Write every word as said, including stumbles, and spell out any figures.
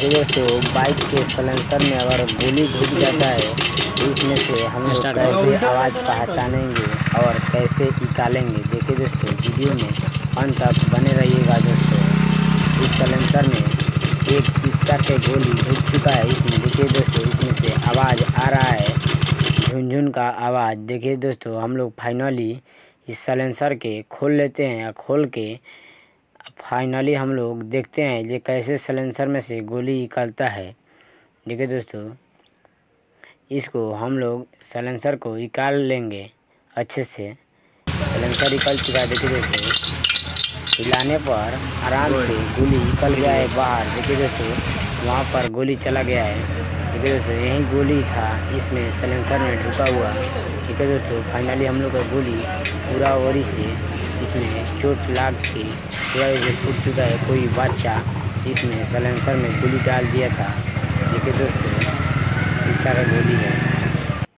देखिए दोस्तों, बाइक के सलेंसर में अगर गोली ढुक जाता है तो इसमें से हम लोग कैसे आवाज़ पहचानेंगे और कैसे निकालेंगे। देखिए दोस्तों, वीडियो में अंत तक बने रहिएगा दोस्तों। इस सलेंसर में एक शीशा के गोली ढुक चुका है इसमें। देखिए दोस्तों, इसमें से आवाज़ आ रहा है, झुनझुन का आवाज़। देखिए दोस्तों, हम लोग फाइनली इस सलेंसर के खोल लेते हैं। खोल के फाइनली हम लोग देखते हैं ये कैसे सलेंसर में से गोली निकलता है। देखिए दोस्तों, इसको हम लोग सलेंसर को निकाल लेंगे अच्छे से। सलेंसर निकल चुका है। देखिए दोस्तों, हिलाने पर आराम से गोली निकल गया है बाहर। देखिए दोस्तों, वहाँ पर गोली चला गया है। देखिए दोस्तों, यही गोली था इसमें सलेंसर में ढुका हुआ। देखिए दोस्तों, फाइनली हम लोग का गोली पूरा ओरी से इसमें चोट लाग के पूरा इसे फूट चुका है। कोई बच्चा इसमें सलेंसर में गोली डाल दिया था। देखिए दोस्तों, शीशा का गोली है।